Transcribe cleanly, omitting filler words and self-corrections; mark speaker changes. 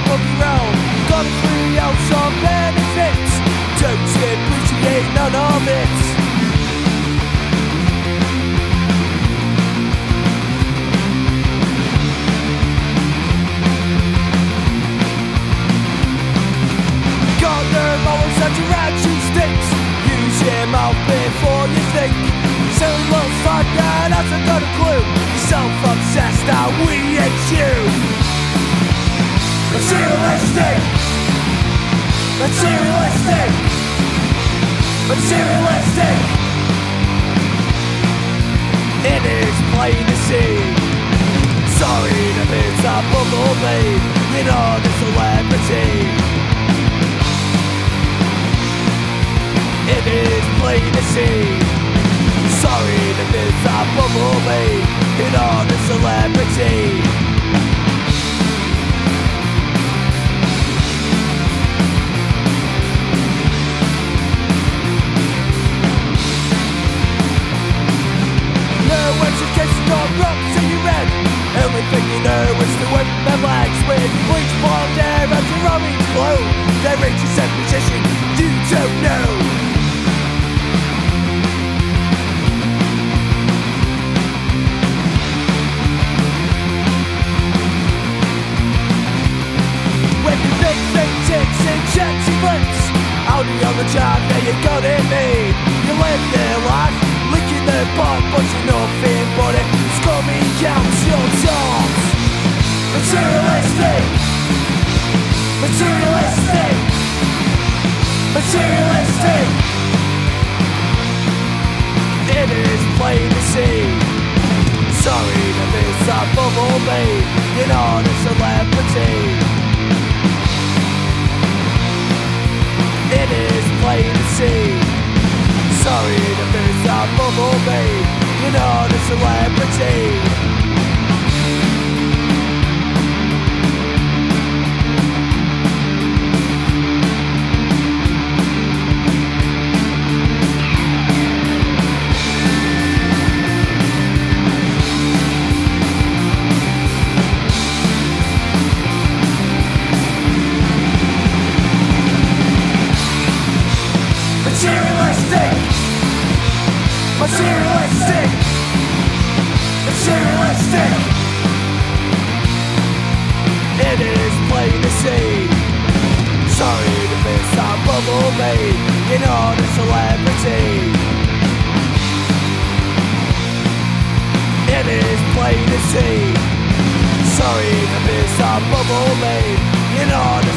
Speaker 1: smoking round. Got a free out some benefits. Don't appreciate none of it. Got no morals that your action sticks. Use your mouth before you think. So it looks like that hasn't got a clue. You're self-obsessed, now we hate you. Materialistic. Materialistic. Materialistic. It is plain to see. Sorry to miss a bumblebee. You're not a celebrity. It is plain to see. Sorry to miss a bumblebee. You're not a celebrity. Got rocks in your head. Only thing you know is to whip their legs with bleach blonde hair and your orange glow. Their reach and position you don't know. When you think ticks and checks your boots, out on the job, yeah, you got it made. You live their life, licking their butt, but you're nothing but it. Scummy counts your tops. Materialistic. Materialistic. Materialistic. It is plain to see. Sorry to miss a bumblebee. You're not a celebrity. It is plain to see. Sorry to miss a bumblebee. You're not a celebrity. Materialistic. Materialistic. Materialistic. It is plain to see. Sorry to miss a bumblebee. You're not a celebrity. It is plain to see. Sorry to miss a bumblebee. You're not